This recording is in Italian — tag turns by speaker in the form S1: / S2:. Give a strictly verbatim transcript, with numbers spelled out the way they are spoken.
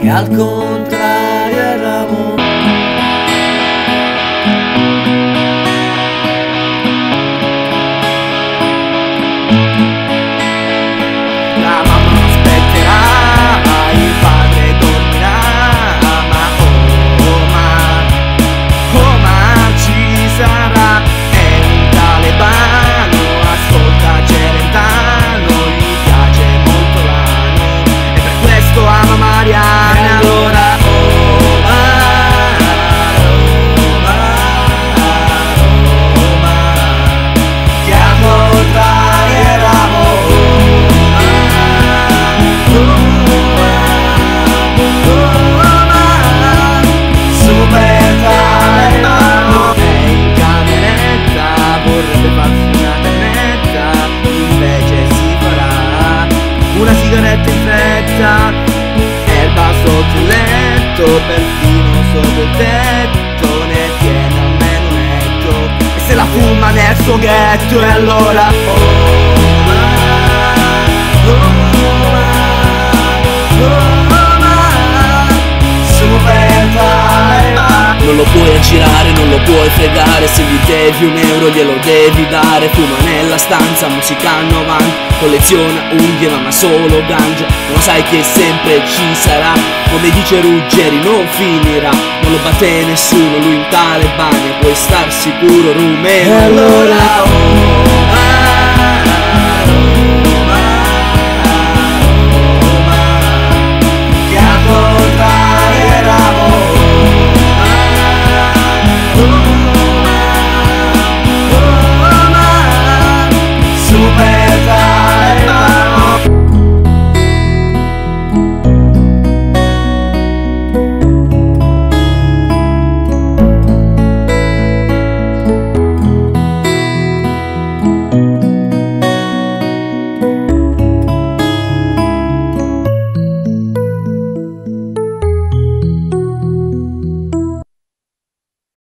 S1: e al contrario eravamo. La mamma non aspetterà, il padre dormirà, ma oh ma, oh ma ci sarà. È un talebano, ascolta Celentano, gli piace molto l'ano e per questo ama Mariana. E allora Roma, Roma, Roma, che al contrario eravamo. Super talebano è in cameretta, vorrebbe farsi una pennetta, invece si farà una sigaretta in fretta, erba sotto il letto, perfino sotto il tetto, ne tiene almeno un etto, e se la fuma nel suo ghetto. E allora Roma, Roma, Roma, super talebano.
S2: Non lo puoi aggirare, non lo puoi fregare, se gli devi un euro glielo devi dare. Fuma nella stanza, musicando avanti, colleziona unghie ma solo ganja. Non sai che sempre ci sarà, come dice Ruggeri non finirà. Non lo batte nessuno, lui in Talebania, puoi star sicuro rumeno.
S1: E allora oh,